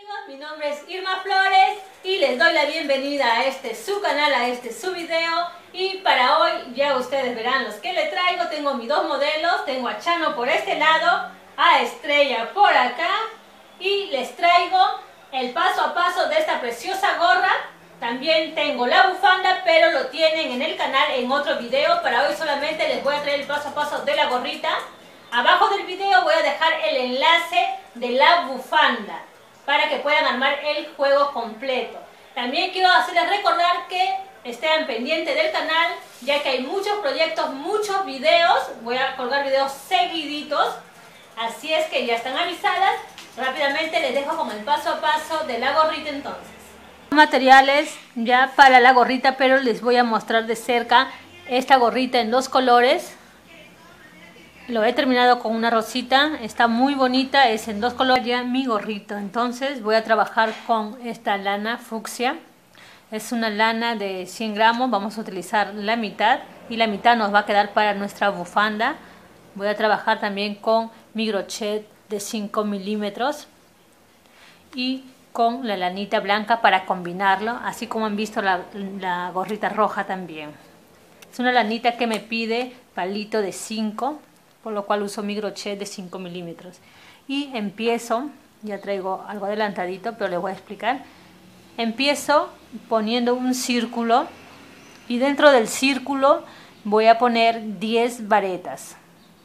amigos, mi nombre es Irma Flores y les doy la bienvenida a su canal, a su video. Y para hoy ya ustedes verán los que le traigo. Tengo mis dos modelos, tengo a Chano por este lado, a Estrella por acá, y les traigo el paso a paso de esta preciosa gorra. También tengo la bufanda, pero lo tienen en el canal en otro video. Para hoy solamente les voy a traer el paso a paso de la gorrita. Abajo del video voy a dejar el enlace de la bufanda para que puedan armar el juego completo. También quiero hacerles recordar que estén pendientes del canal, ya que hay muchos proyectos, muchos videos. Voy a colgar videos seguiditos, así es que ya están avisadas. Rápidamente les dejo con el paso a paso de la gorrita entonces. Materiales ya para la gorrita, pero les voy a mostrar de cerca esta gorrita en dos colores. Lo he terminado con una rosita, está muy bonita, es en dos colores ya mi gorrito. Entonces voy a trabajar con esta lana fucsia. Es una lana de 100 gramos, vamos a utilizar la mitad y la mitad nos va a quedar para nuestra bufanda. Voy a trabajar también con mi crochet de 5 milímetros y con la lanita blanca para combinarlo, así como han visto la gorrita roja también. Es una lanita que me pide palito de 5, por lo cual uso mi crochet de 5 milímetros. Y empiezo, ya traigo algo adelantadito, pero les voy a explicar. Empiezo poniendo un círculo y dentro del círculo voy a poner 10 varetas.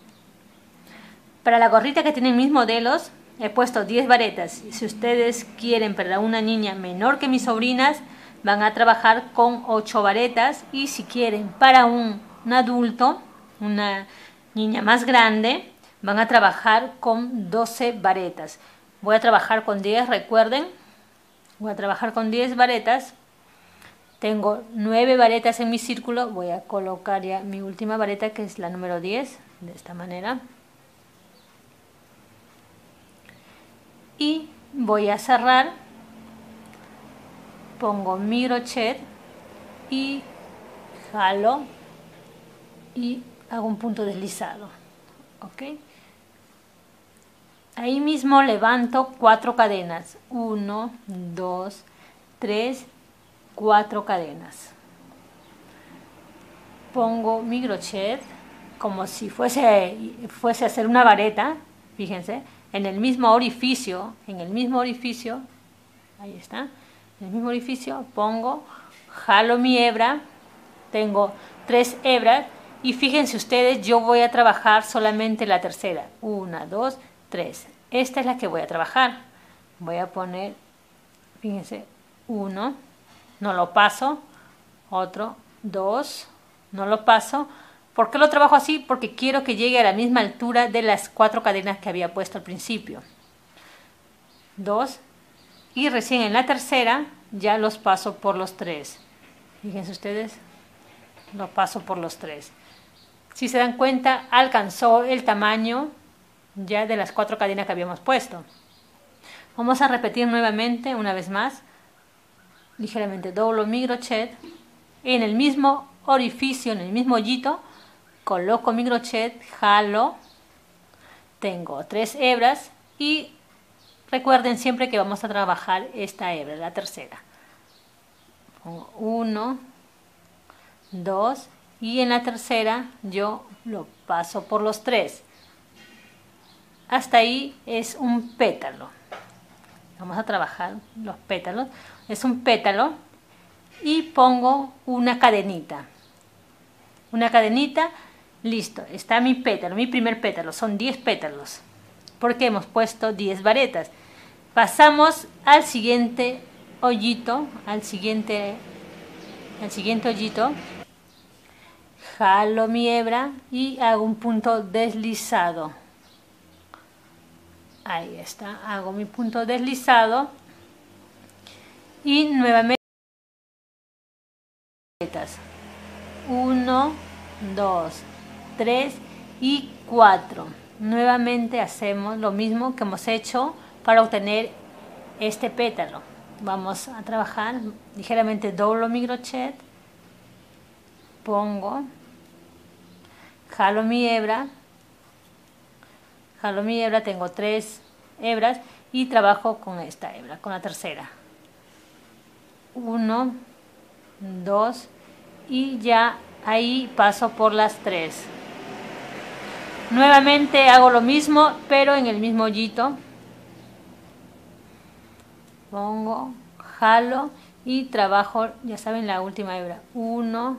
Para la gorrita que tienen mis modelos he puesto 10 varetas. Si ustedes quieren para una niña menor que mis sobrinas, van a trabajar con 8 varetas. Y si quieren para un adulto, una niña más grande, van a trabajar con 12 varetas. Voy a trabajar con 10, recuerden. Voy a trabajar con 10 varetas. Tengo 9 varetas en mi círculo. Voy a colocar ya mi última vareta, que es la número 10, de esta manera. Y voy a cerrar. Pongo mi crochet y jalo y hago un punto deslizado. ¿Ok? Ahí mismo levanto 4 cadenas. 1, 2, 3, 4 cadenas. Pongo mi crochet como si fuese a hacer una vareta. Fíjense, en el mismo orificio, ahí está, en el mismo orificio pongo, jalo mi hebra, tengo 3 hebras. Y fíjense ustedes, yo voy a trabajar solamente la tercera. 1, 2, 3. Esta es la que voy a trabajar. Voy a poner, fíjense, 1, no lo paso. Otro, 2, no lo paso. ¿Por qué lo trabajo así? Porque quiero que llegue a la misma altura de las 4 cadenas que había puesto al principio. 2. Y recién en la tercera ya los paso por los 3. Fíjense ustedes, lo paso por los 3. Si se dan cuenta, alcanzó el tamaño ya de las 4 cadenas que habíamos puesto. Vamos a repetir nuevamente, una vez más. Ligeramente doblo mi crochet. En el mismo orificio, en el mismo hoyito, coloco mi crochet, jalo. Tengo 3 hebras y recuerden siempre que vamos a trabajar esta hebra, la tercera. Pongo 1, 2. Y en la tercera yo lo paso por los 3. Hasta ahí es un pétalo. Vamos a trabajar los pétalos. Es un pétalo y pongo una cadenita. Una cadenita, listo. Está mi pétalo, mi primer pétalo. Son 10 pétalos porque hemos puesto 10 varetas. Pasamos al siguiente hoyito, al siguiente hoyito. Jalo mi hebra y hago un punto deslizado. Ahí está, hago mi punto deslizado y nuevamente 1, 2, 3 y 4. Nuevamente hacemos lo mismo que hemos hecho para obtener este pétalo. Vamos a trabajar ligeramente, doblo mi crochet, pongo, jalo mi hebra, tengo 3 hebras y trabajo con esta hebra, con la tercera. 1, 2 y ya ahí paso por las 3. Nuevamente hago lo mismo, pero en el mismo hoyito. Pongo, jalo y trabajo, ya saben, la última hebra. 1,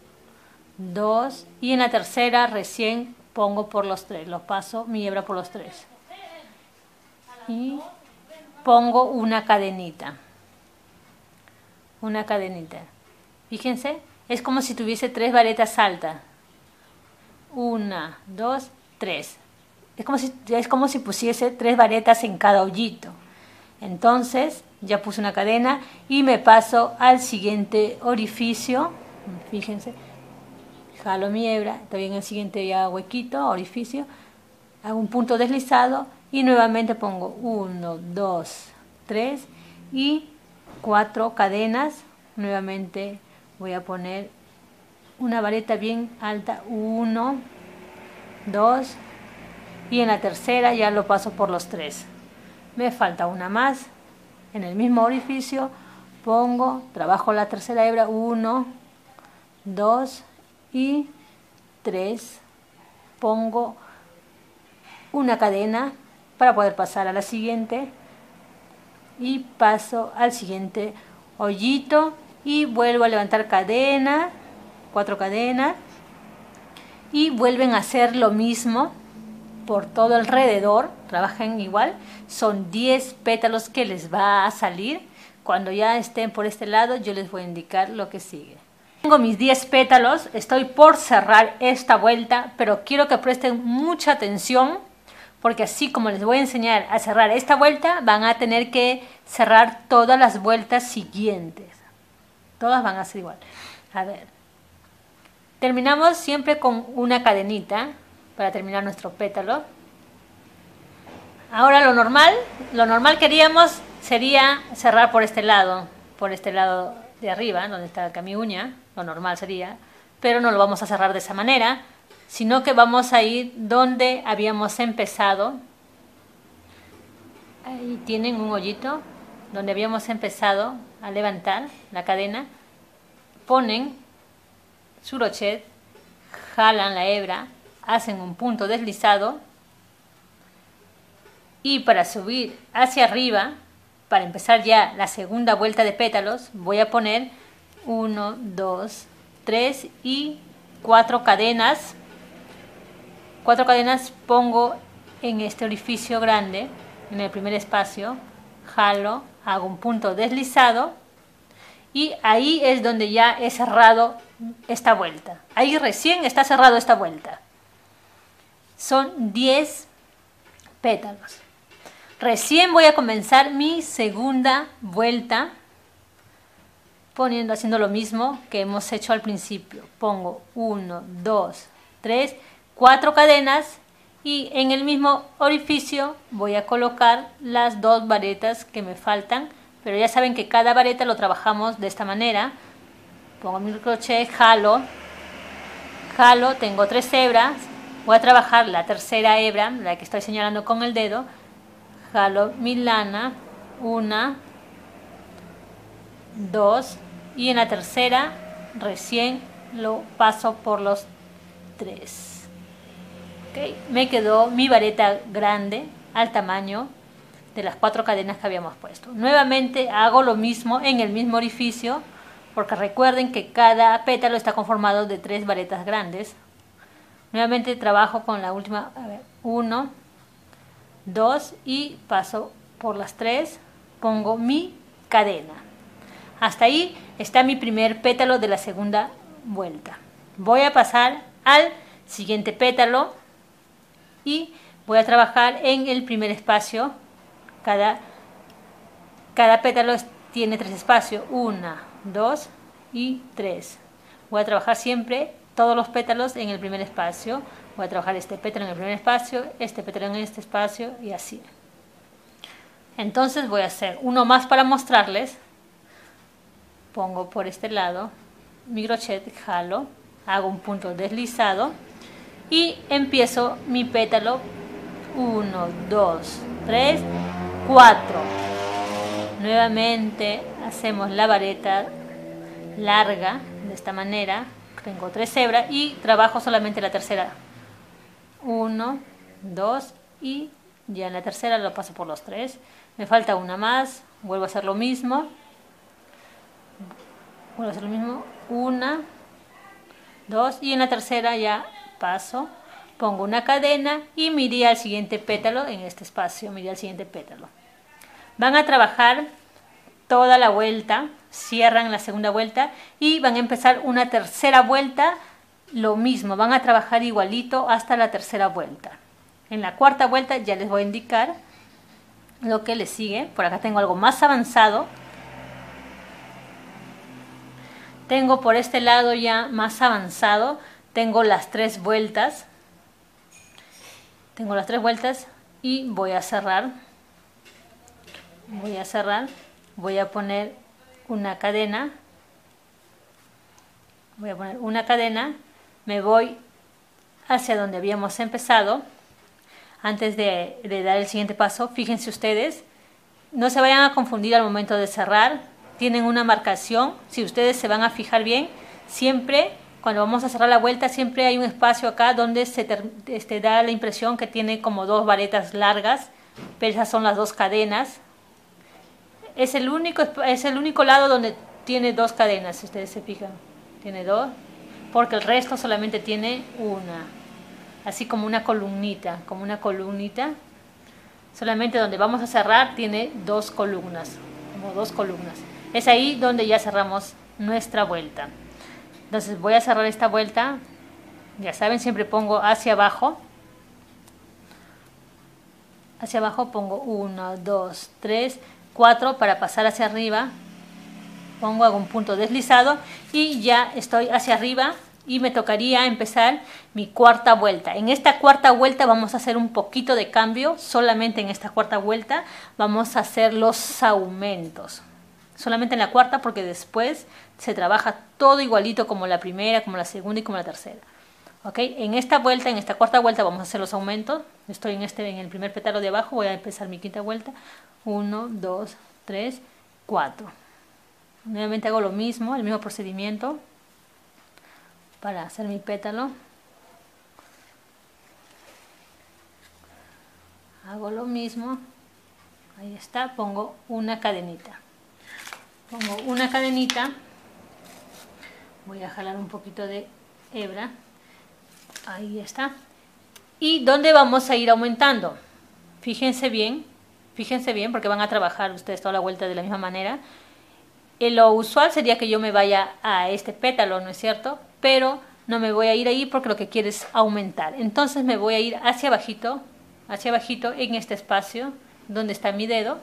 2 y en la tercera recién pongo por los 3, los paso mi hebra por los 3 y pongo una cadenita, fíjense, es como si tuviese 3 varetas altas, 1, 2, 3, es como si pusiese 3 varetas en cada hoyito. Entonces ya puse una cadena y me paso al siguiente orificio, fíjense, jalo mi hebra, estoy en el siguiente ya huequito, orificio, hago un punto deslizado y nuevamente pongo 1, 2, 3 y 4 cadenas. Nuevamente voy a poner una vareta bien alta, 1, 2 y en la tercera ya lo paso por los 3. Me falta una más, en el mismo orificio pongo, trabajo la tercera hebra, 1, 2 y 3, pongo una cadena para poder pasar a la siguiente y paso al siguiente hoyito y vuelvo a levantar cadena, 4 cadenas y vuelven a hacer lo mismo por todo alrededor, trabajan igual, son 10 pétalos que les va a salir. Cuando ya estén por este lado yo les voy a indicar lo que sigue. Tengo mis 10 pétalos, estoy por cerrar esta vuelta, pero quiero que presten mucha atención porque así como les voy a enseñar a cerrar esta vuelta, van a tener que cerrar todas las vueltas siguientes. Todas van a ser igual. A ver, terminamos siempre con una cadenita para terminar nuestro pétalo. Ahora lo normal que haríamos sería cerrar por este lado de arriba, donde está acá mi uña, lo normal sería, pero no lo vamos a cerrar de esa manera, sino que vamos a ir donde habíamos empezado. Ahí tienen un hoyito donde habíamos empezado a levantar la cadena, ponen su crochet, jalan la hebra, hacen un punto deslizado y para subir hacia arriba, para empezar ya la segunda vuelta de pétalos, voy a poner 1, 2, 3 y 4 cadenas. 4 cadenas pongo en este orificio grande, en el primer espacio, jalo, hago un punto deslizado y ahí es donde ya he cerrado esta vuelta. Ahí recién está cerrado esta vuelta. Son 10 pétalos. Recién voy a comenzar mi segunda vuelta haciendo lo mismo que hemos hecho al principio. Pongo 1, 2, 3, 4 cadenas y en el mismo orificio voy a colocar las 2 varetas que me faltan, pero ya saben que cada vareta lo trabajamos de esta manera. Pongo mi crochet, jalo, tengo 3 hebras, voy a trabajar la tercera hebra, la que estoy señalando con el dedo, jalo mi lana, 1, 2 y en la tercera recién lo paso por los 3. Okay. Me quedó mi vareta grande al tamaño de las 4 cadenas que habíamos puesto. Nuevamente hago lo mismo en el mismo orificio, porque recuerden que cada pétalo está conformado de 3 varetas grandes. Nuevamente trabajo con la última, 1, 2 y paso por las 3, pongo mi cadena. Hasta ahí está mi primer pétalo de la segunda vuelta. Voy a pasar al siguiente pétalo y voy a trabajar en el primer espacio. Cada pétalo tiene 3 espacios, 1, 2 y 3. Voy a trabajar siempre todos los pétalos en el primer espacio. Voy a trabajar este pétalo en el primer espacio, este pétalo en este espacio y así. Entonces voy a hacer uno más para mostrarles. Pongo por este lado mi crochet, jalo, hago un punto deslizado y empiezo mi pétalo 1, 2, 3 4. Nuevamente hacemos la vareta larga de esta manera. Tengo 3 hebras y trabajo solamente la tercera. 1, 2 y ya en la tercera lo paso por los 3. Me falta una más, vuelvo a hacer lo mismo. 1, 2 y en la tercera ya paso, pongo una cadena y me iría al siguiente pétalo en este espacio, me iría al siguiente pétalo. Van a trabajar toda la vuelta, cierran la segunda vuelta y van a empezar una tercera vuelta, lo mismo, van a trabajar igualito hasta la tercera vuelta. En la cuarta vuelta ya les voy a indicar lo que les sigue. Por acá tengo algo más avanzado. Tengo por este lado ya más avanzado, tengo las 3 vueltas. Tengo las 3 vueltas y voy a cerrar. Voy a poner una cadena. Me voy hacia donde habíamos empezado. Antes de dar el siguiente paso, fíjense ustedes, no se vayan a confundir al momento de cerrar. Tienen una marcación, si ustedes se van a fijar bien, siempre cuando vamos a cerrar la vuelta, siempre hay un espacio acá donde se da la impresión que tiene como 2 varetas largas, pero esas son las 2 cadenas. Es el único lado donde tiene 2 cadenas, si ustedes se fijan. Tiene 2, porque el resto solamente tiene una. Así como una columnita, Solamente donde vamos a cerrar tiene 2 columnas, como 2 columnas. Es ahí donde ya cerramos nuestra vuelta. Entonces voy a cerrar esta vuelta. Ya saben, siempre pongo hacia abajo. Hacia abajo pongo 1, 2, 3, 4 para pasar hacia arriba. Hago un punto deslizado y ya estoy hacia arriba y me tocaría empezar mi cuarta vuelta. En esta cuarta vuelta vamos a hacer un poquito de cambio. Solamente en esta cuarta vuelta vamos a hacer los aumentos. Solamente en la cuarta, porque después se trabaja todo igualito como la primera, como la segunda y como la tercera. ¿Ok? En esta cuarta vuelta vamos a hacer los aumentos. Estoy en el primer pétalo de abajo, voy a empezar mi quinta vuelta. 1, 2, 3, 4. Nuevamente hago lo mismo, el mismo procedimiento para hacer mi pétalo. Hago lo mismo. Ahí está, pongo una cadenita. Voy a jalar un poquito de hebra. Ahí está. ¿Y dónde vamos a ir aumentando? Fíjense bien, porque van a trabajar ustedes toda la vuelta de la misma manera. Lo usual sería que yo me vaya a este pétalo, ¿no es cierto? Pero no me voy a ir ahí porque lo que quiero es aumentar. Entonces me voy a ir hacia abajito en este espacio donde está mi dedo.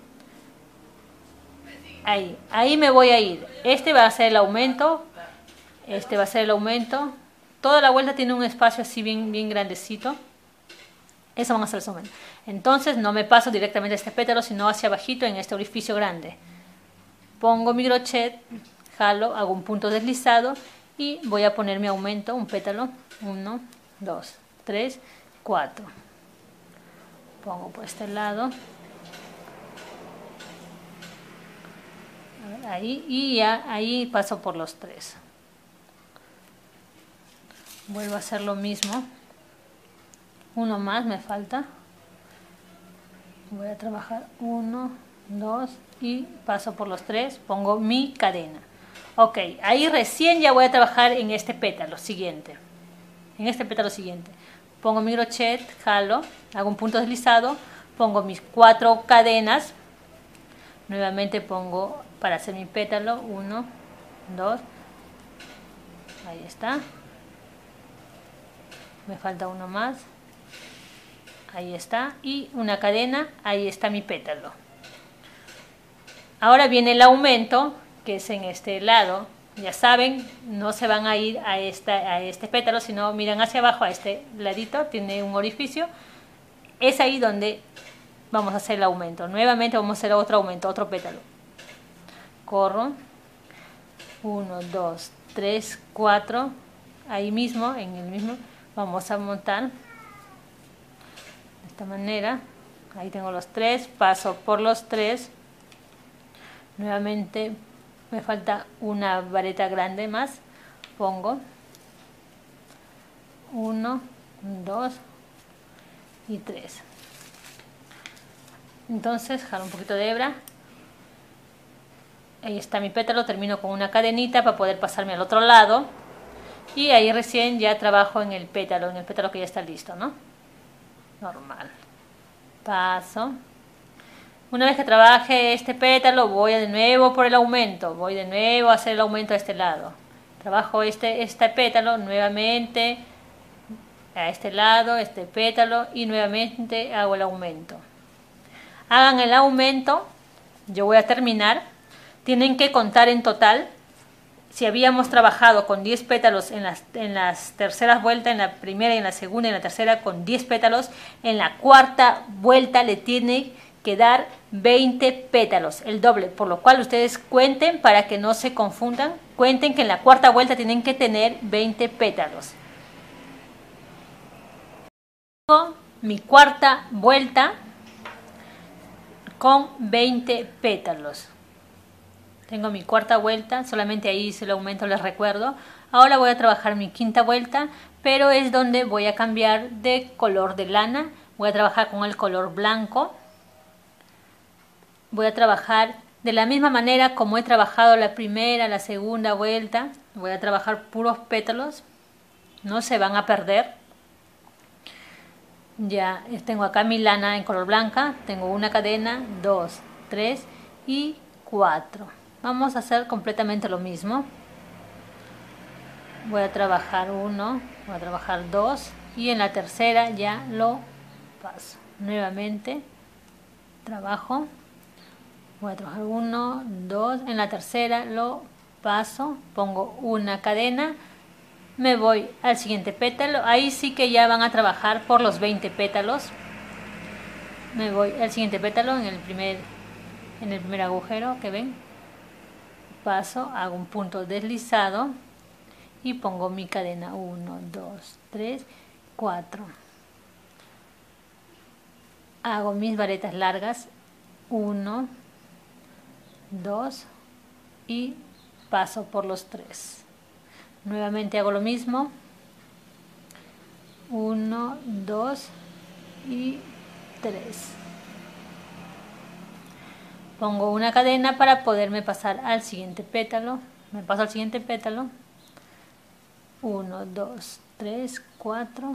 Ahí me voy a ir. Este va a ser el aumento. Toda la vuelta tiene un espacio así bien grandecito. Eso van a ser los aumentos. Entonces no me paso directamente a este pétalo, sino hacia abajito en este orificio grande. Pongo mi crochet, jalo, hago un punto deslizado y voy a poner mi aumento, un pétalo. 1, 2, 3, 4. Pongo por este lado. Ahí, y ya ahí paso por los 3. Vuelvo a hacer lo mismo. Uno más me falta. Voy a trabajar 1, 2 y paso por los 3. Pongo mi cadena. Ok, ahí recién ya voy a trabajar en este pétalo siguiente. Pongo mi crochet, jalo, hago un punto deslizado, pongo mis 4 cadenas. Nuevamente pongo para hacer mi pétalo 1, 2, ahí está. Me falta uno más, ahí está, y una cadena, ahí está mi pétalo. Ahora viene el aumento, que es en este lado. Ya saben, no se van a ir a este pétalo, sino miran hacia abajo, a este ladito, tiene un orificio. Es ahí donde vamos a hacer el aumento. Nuevamente vamos a hacer otro aumento, otro pétalo. Corro. 1, 2, 3, 4. Ahí mismo, en el mismo, vamos a montar de esta manera. Ahí tengo los 3, paso por los 3. Nuevamente me falta una vareta grande más. Pongo 1, 2 y 3. Entonces jalo un poquito de hebra. Ahí está mi pétalo, termino con una cadenita para poder pasarme al otro lado. Y ahí recién ya trabajo en el pétalo que ya está listo, ¿no? Normal. Paso. Una vez que trabaje este pétalo, voy de nuevo por el aumento. Voy de nuevo a hacer el aumento a este lado. Trabajo este pétalo nuevamente a este lado, este pétalo, y nuevamente hago el aumento. Hagan el aumento. Yo voy a terminar. Tienen que contar en total. Si habíamos trabajado con 10 pétalos en las terceras vueltas, en la primera y en la segunda y en la tercera con 10 pétalos, en la cuarta vuelta le tiene que dar 20 pétalos, el doble, por lo cual ustedes cuenten para que no se confundan, cuenten que en la cuarta vuelta tienen que tener 20 pétalos. Tengo mi cuarta vuelta con 20 pétalos. Tengo mi cuarta vuelta, solamente ahí hice el aumento, les recuerdo. Ahora voy a trabajar mi quinta vuelta, pero es donde voy a cambiar de color de lana. Voy a trabajar con el color blanco. Voy a trabajar de la misma manera como he trabajado la primera, la segunda vuelta. Voy a trabajar puros pétalos, no se van a perder. Ya tengo acá mi lana en color blanca, tengo una cadena, 2, 3 y 4. Vamos a hacer completamente lo mismo. Voy a trabajar 1, voy a trabajar 2 y en la tercera ya lo paso. Nuevamente trabajo, voy a trabajar 1, 2, en la tercera lo paso, pongo una cadena, me voy al siguiente pétalo. Ahí sí que ya van a trabajar por los 20 pétalos. Me voy al siguiente pétalo en el primer agujero que ven. Paso, hago un punto deslizado y pongo mi cadena 1, 2, 3, 4. Hago mis varetas largas, 1, 2 y paso por los 3. Nuevamente hago lo mismo, 1, 2 y 3. Pongo una cadena para poderme pasar al siguiente pétalo. Me paso al siguiente pétalo. 1, 2, 3, 4.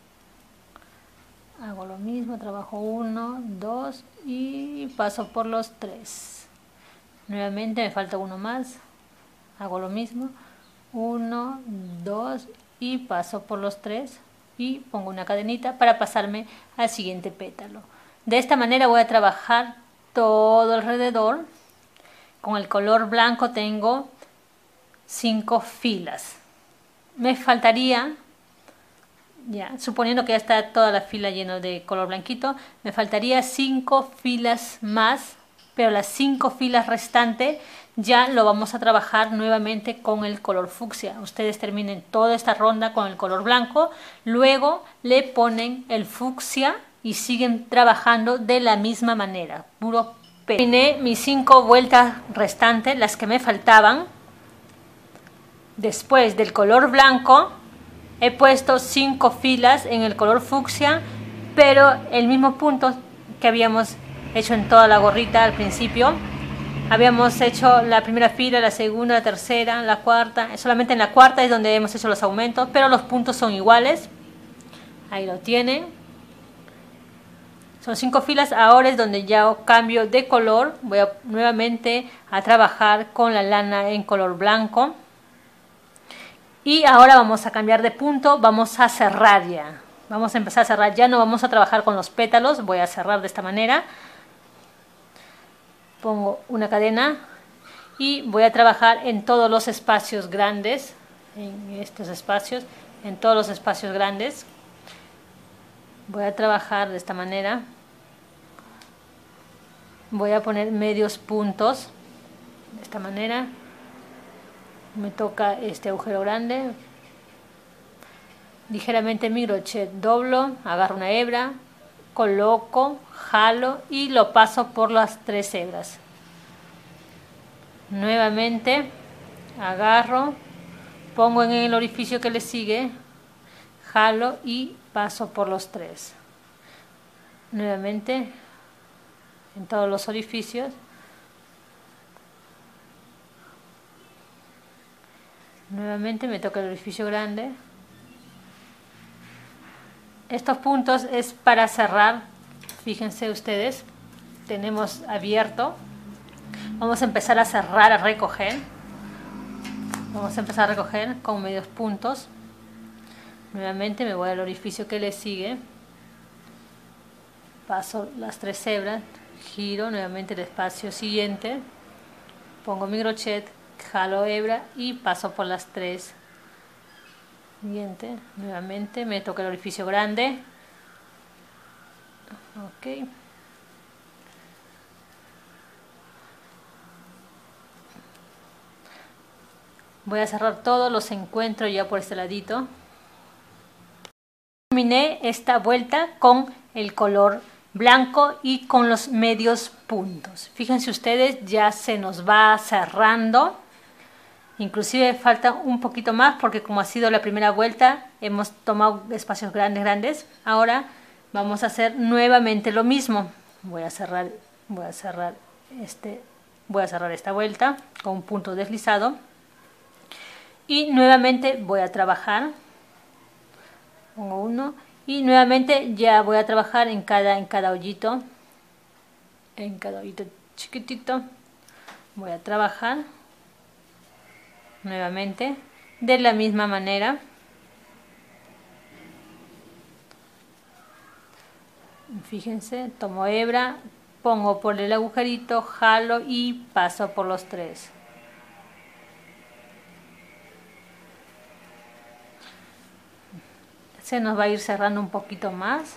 Hago lo mismo, trabajo 1, 2 y paso por los 3. Nuevamente me falta uno más. Hago lo mismo. 1, 2 y paso por los 3 y pongo una cadenita para pasarme al siguiente pétalo. De esta manera voy a trabajar todo alrededor. Con el color blanco tengo 5 filas. Me faltaría, ya suponiendo que ya está toda la fila llena de color blanquito, me faltaría 5 filas más, pero las 5 filas restantes ya lo vamos a trabajar nuevamente con el color fucsia. Ustedes terminen toda esta ronda con el color blanco, luego le ponen el fucsia y siguen trabajando de la misma manera, puro pelo. Terminé mis 5 vueltas restantes, las que me faltaban. Después del color blanco he puesto 5 filas en el color fucsia, pero el mismo punto que habíamos hecho en toda la gorrita al principio. Habíamos hecho la primera fila, la segunda, la tercera, la cuarta. Solamente en la cuarta es donde hemos hecho los aumentos, pero los puntos son iguales. Ahí lo tienen. Son 5 filas. Ahora es donde ya cambio de color. Voy nuevamente a trabajar con la lana en color blanco. Y ahora vamos a cambiar de punto. Vamos a cerrar ya. Vamos a empezar a cerrar. Ya no vamos a trabajar con los pétalos. Voy a cerrar de esta manera. Pongo una cadena y voy a trabajar en todos los espacios grandes, en estos espacios, en todos los espacios grandes. Voy a trabajar de esta manera. Voy a poner medios puntos, de esta manera. Me toca este agujero grande. Ligeramente mi crochet doblo, agarro una hebra, coloco, jalo y lo paso por las 3 hebras. Nuevamente agarro, pongo en el orificio que le sigue, jalo y paso por los 3. Nuevamente en todos los orificios. Nuevamente me toca el orificio grande. Estos puntos es para cerrar. Fíjense ustedes, tenemos abierto. Vamos a empezar a cerrar, a recoger. Vamos a empezar a recoger con medios puntos. Nuevamente me voy al orificio que le sigue. Paso las 3 hebras, giro nuevamente el espacio siguiente. Pongo mi crochet, jalo hebra y paso por las 3 siguiente. Nuevamente me toca el orificio grande. Ok. Voy a cerrar todos los encuentros ya por este ladito. Terminé esta vuelta con el color blanco y con los medios puntos. Fíjense ustedes, ya se nos va cerrando. Inclusive falta un poquito más porque como ha sido la primera vuelta hemos tomado espacios grandes. Ahora vamos a hacer nuevamente lo mismo. Voy a cerrar esta vuelta con un punto deslizado y nuevamente voy a trabajar. Pongo uno y nuevamente ya voy a trabajar en cada hoyito, chiquitito. Voy a trabajar nuevamente de la misma manera. Fíjense, tomo hebra, pongo por el agujerito, jalo y paso por los 3. Se nos va a ir cerrando un poquito más.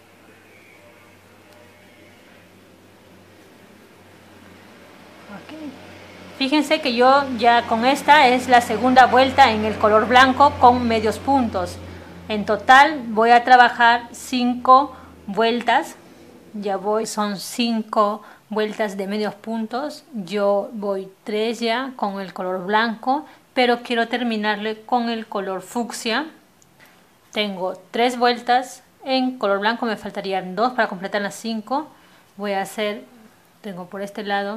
Okay. Fíjense que yo ya con esta es la segunda vuelta en el color blanco con medios puntos. En total voy a trabajar 5 vueltas. Ya son 5 vueltas de medios puntos. Yo voy 3 ya con el color blanco, pero quiero terminarle con el color fucsia. Tengo 3 vueltas en color blanco, me faltarían 2 para completar las 5. Voy a hacer, tengo por este lado,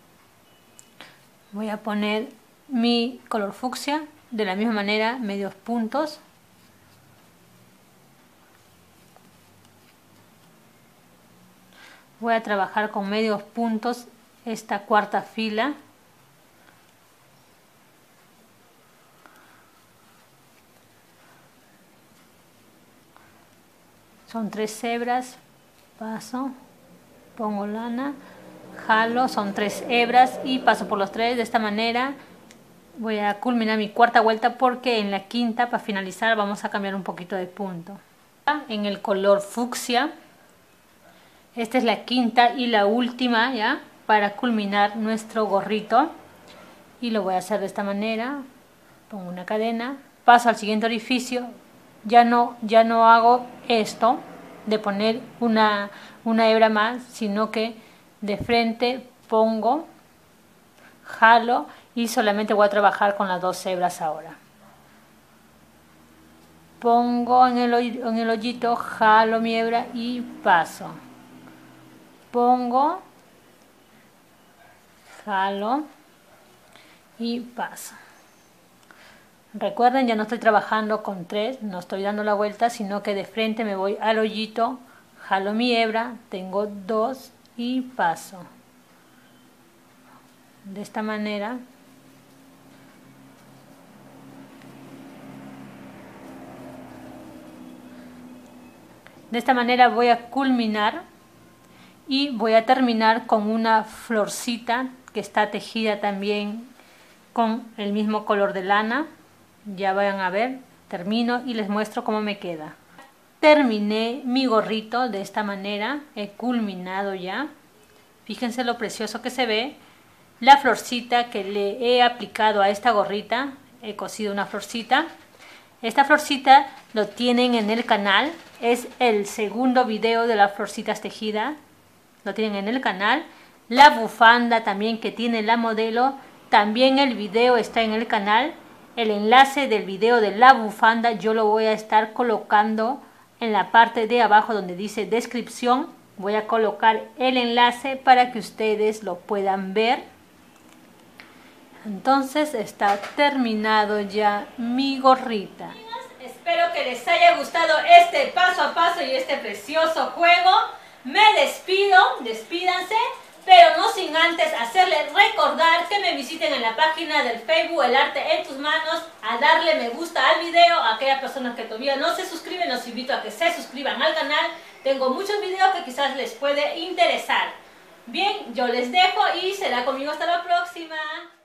voy a poner mi color fucsia de la misma manera, medios puntos. Voy a trabajar con medios puntos esta cuarta fila. Son 3 hebras, paso, pongo lana, jalo, son 3 hebras y paso por los 3. De esta manera voy a culminar mi cuarta vuelta porque en la quinta, para finalizar, vamos a cambiar un poquito de punto. En el color fucsia, esta es la quinta y la última ya para culminar nuestro gorrito. Y lo voy a hacer de esta manera, pongo una cadena, paso al siguiente orificio. Ya no hago esto de poner una hebra más, sino que de frente pongo, jalo y solamente voy a trabajar con las 2 hebras ahora. Pongo en el hoyito, jalo mi hebra y paso. Pongo, jalo y paso. Recuerden, ya no estoy trabajando con 3, no estoy dando la vuelta, sino que de frente me voy al hoyito, jalo mi hebra, tengo 2 y paso. De esta manera. De esta manera voy a culminar y voy a terminar con una florcita que está tejida también con el mismo color de lana. Ya vayan a ver, termino y les muestro cómo me queda. Terminé mi gorrito de esta manera, he culminado ya. Fíjense lo precioso que se ve. La florcita que le he aplicado a esta gorrita, he cosido una florcita. Esta florcita lo tienen en el canal, es el segundo video de las florcitas tejidas. Lo tienen en el canal. La bufanda también que tiene la modelo. También el video está en el canal. El enlace del video de la bufanda yo lo voy a estar colocando en la parte de abajo donde dice descripción. Voy a colocar el enlace para que ustedes lo puedan ver. Entonces está terminado ya mi gorrita. Espero que les haya gustado este paso a paso y este precioso juego. Me despido, despídanse, pero no sin antes hacerles recordar que me visiten en la página del Facebook El Arte en Tus Manos, a darle me gusta al video. A aquellas personas que todavía no se suscriben, los invito a que se suscriban al canal. Tengo muchos videos que quizás les puede interesar. Bien, yo les dejo y será conmigo hasta la próxima.